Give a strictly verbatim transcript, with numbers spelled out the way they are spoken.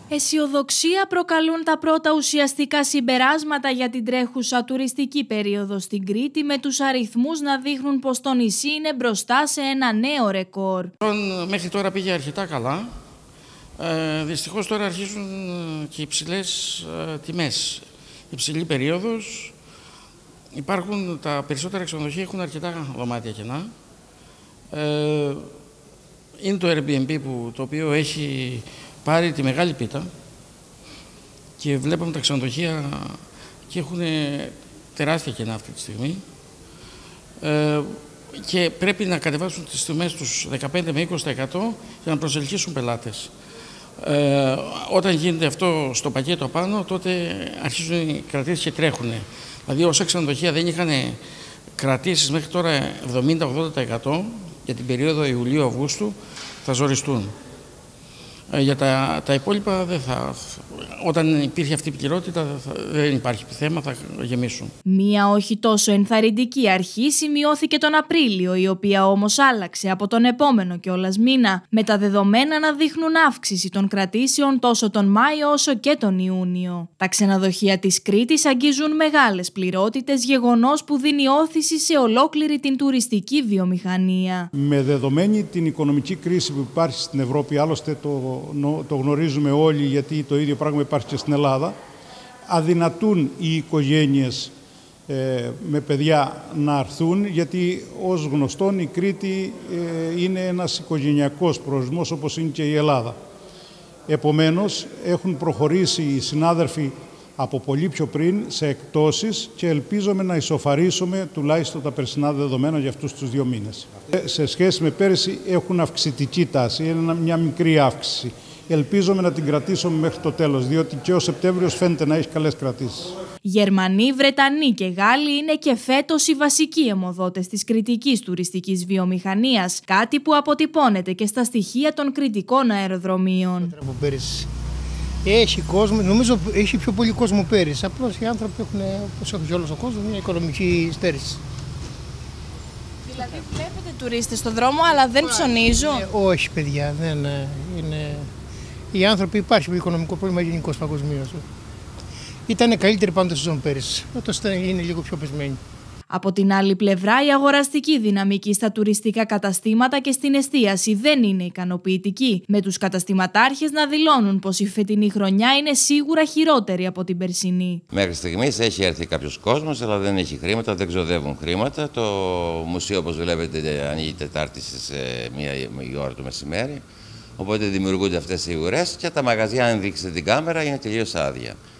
Αισιοδοξία προκαλούν τα πρώτα ουσιαστικά συμπεράσματα για την τρέχουσα τουριστική περίοδο στην Κρήτη, με τους αριθμούς να δείχνουν πως το νησί είναι μπροστά σε ένα νέο ρεκόρ. Μέχρι τώρα πήγε αρκετά καλά. Ε, δυστυχώς τώρα αρχίζουν και υψηλές ε, τιμές. Υψηλή περίοδος. Υπάρχουν, τα περισσότερα ξενοδοχεία έχουν αρκετά δωμάτια κενά. Ε, είναι το Airbnb που, το οποίο έχει πάρει τη μεγάλη πίτα και βλέπουμε τα ξενοδοχεία και έχουν τεράστια κενά αυτή τη στιγμή ε, και πρέπει να κατεβάσουν τις τιμές τους δεκαπέντε με είκοσι τοις εκατό για να προσελκύσουν πελάτες. Ε, όταν γίνεται αυτό στο πακέτο πάνω, τότε αρχίζουν οι κρατήσεις και τρέχουν. Δηλαδή όσα ξενοδοχεία δεν είχαν κρατήσεις μέχρι τώρα εβδομήντα με ογδόντα τοις εκατό για την περίοδο Ιουλίου-Αυγούστου θα ζοριστούν. Για τα, τα υπόλοιπα, δεν θα, όταν υπήρχε αυτή η πληρότητα, δεν υπάρχει θέμα, θα γεμίσουν. Μία όχι τόσο ενθαρρυντική αρχή σημειώθηκε τον Απρίλιο, η οποία όμως άλλαξε από τον επόμενο κιόλας μήνα, με τα δεδομένα να δείχνουν αύξηση των κρατήσεων τόσο τον Μάιο όσο και τον Ιούνιο. Τα ξενοδοχεία της Κρήτης αγγίζουν μεγάλες πληρότητες, γεγονός που δίνει όθηση σε ολόκληρη την τουριστική βιομηχανία. Με δεδομένη την οικονομική κρίση που υπάρχει στην Ευρώπη, άλλωστε το το γνωρίζουμε όλοι, γιατί το ίδιο πράγμα υπάρχει και στην Ελλάδα, αδυνατούν οι οικογένειες ε, με παιδιά να έρθουν, γιατί ως γνωστόν η Κρήτη ε, είναι ένας οικογενειακός προορισμός, όπως είναι και η Ελλάδα. Επομένως, έχουν προχωρήσει οι συνάδελφοι από πολύ πιο πριν σε εκπτώσεις και ελπίζουμε να ισοφαρίσουμε τουλάχιστον τα περσινά δεδομένα για αυτούς τους δύο μήνες. Σε σχέση με πέρυσι έχουν αυξητική τάση, είναι μια μικρή αύξηση. Ελπίζουμε να την κρατήσουμε μέχρι το τέλος, διότι και ο Σεπτέμβριος φαίνεται να έχει καλές κρατήσεις. Γερμανοί, Βρετανοί και Γάλλοι είναι και φέτος οι βασικοί αιμοδότες της κρητικής τουριστικής βιομηχανίας, κάτι που αποτυπώνεται και στα στοιχεία των κρητικών αεροδρομίων. Έχει κόσμο, νομίζω έχει πιο πολύ κόσμο πέρυσι. Απλώς οι άνθρωποι έχουν, όπως έχει όλος ο κόσμος, μια οικονομική στέρηση. Δηλαδή βλέπετε τουρίστες στον δρόμο, αλλά δεν ψωνίζουν. Ε, όχι, παιδιά, δεν είναι. Οι άνθρωποι, υπάρχει οικονομικό πρόβλημα γενικώς παγκοσμίως. Ήταν καλύτερη πάντως σεζόν πέρυσι. Ότως είναι λίγο πιο πεσμένη. Από την άλλη πλευρά, η αγοραστική δυναμική στα τουριστικά καταστήματα και στην εστίαση δεν είναι ικανοποιητική, με τους καταστηματάρχες να δηλώνουν πως η φετινή χρονιά είναι σίγουρα χειρότερη από την περσινή. Μέχρι στιγμής έχει έρθει κάποιος κόσμος, αλλά δεν έχει χρήματα, δεν ξοδεύουν χρήματα. Το μουσείο, όπως βλέπετε, ανοίγει Τετάρτη στις μία η ώρα το μεσημέρι. Οπότε δημιουργούνται αυτές οι ουρές και τα μαγαζιά, αν δείξετε την κάμερα, είναι τελείως άδεια.